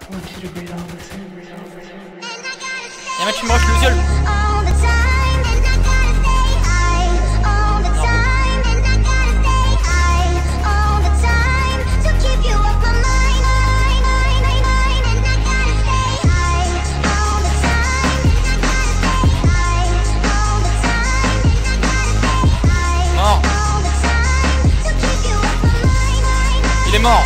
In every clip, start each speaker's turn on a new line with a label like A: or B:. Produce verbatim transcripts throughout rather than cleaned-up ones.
A: Y'a un mec qui me rush le viol. Mort. Il est mort.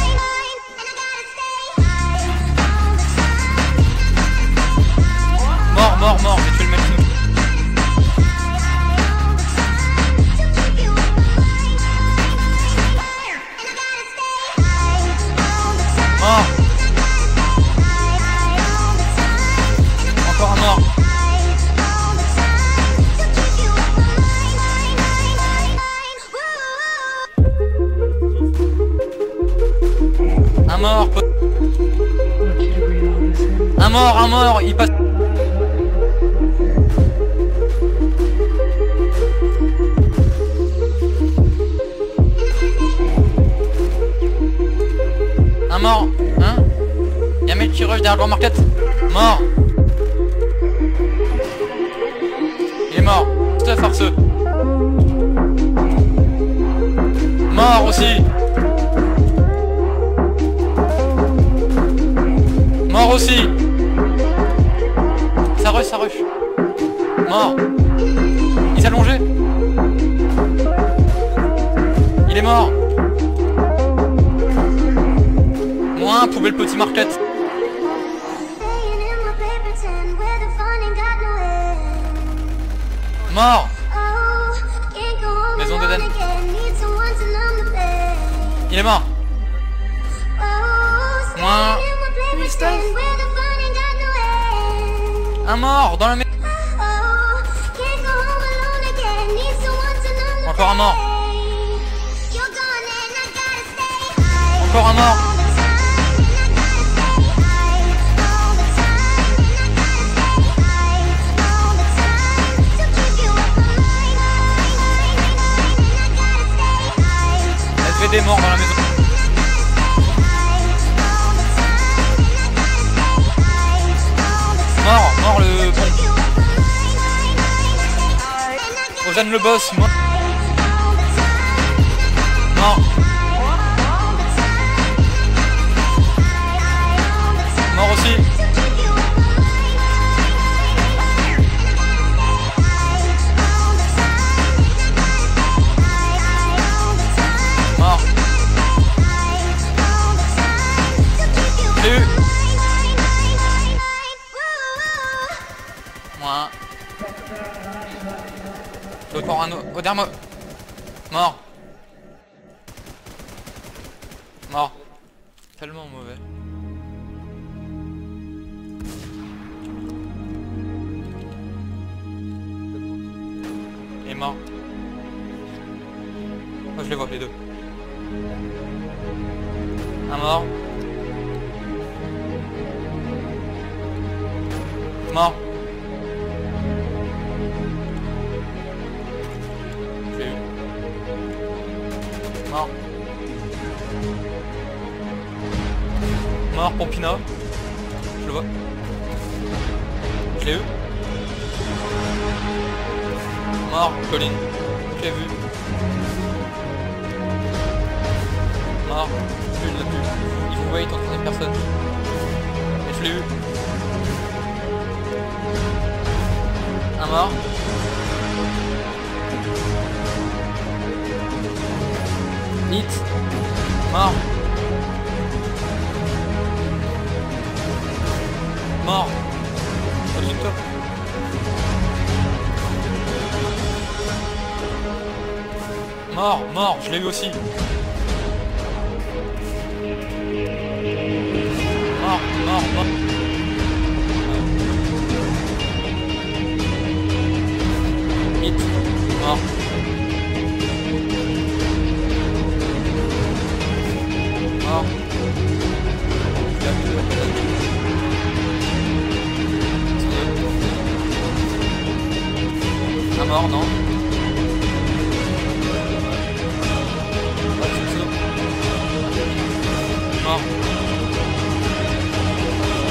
A: Mort, mort, mort, j'ai tué le mec. Mort. Encore un mort. Un mort. Un mort, un mort, il passe. Un mort, hein? Y'a un mec qui rush derrière le grand market. Mort. Il est mort. Stuff farceux. Mort aussi. Mort aussi. Ça rush, ça rush. Mort. Il s'est allongé. Il est mort. Moins poubelle petit market. Mort. Maison d'Eden. Il est mort. Moins. Un mort dans la maison. Encore un mort. Encore un mort. S V D mort dans la maison. Mort, mort le bon. Ozan le boss, mort. Mort. Mort aussi. Mort. J'ai eu. Moi. Encore un autre. Oh, derrière moi. Mort. Mort. Tellement mauvais. Il est mort. Oh, je les vois les deux. Un mort. Mort. J'ai eu. Mort. Mort Pompina. Je le vois. Je l'ai eu. Mort Colline. Je l'ai vu. Mort. Je l'ai vu. Il vous wait en troisième personne. Et je l'ai eu. Un mort. Hit. Mort. Mort. Au-dessus de toi. Mort, mort, je l'ai eu aussi. Mort, mort, mort. Hit. Mort. Mort. Un mort, non? Mort.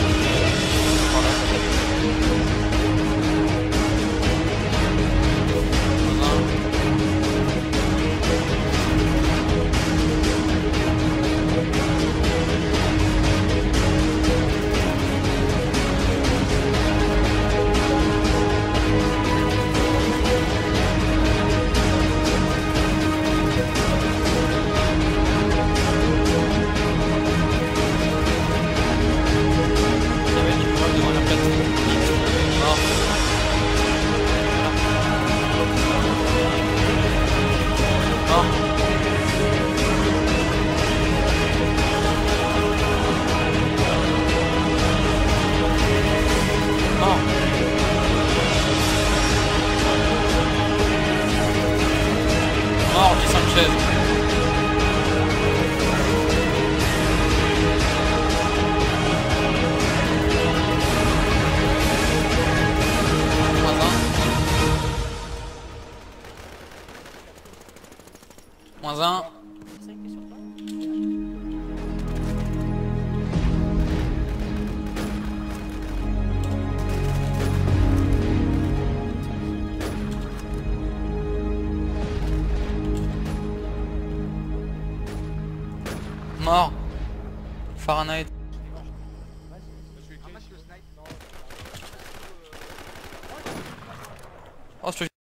A: Moins un. Mort. Fahrenheit.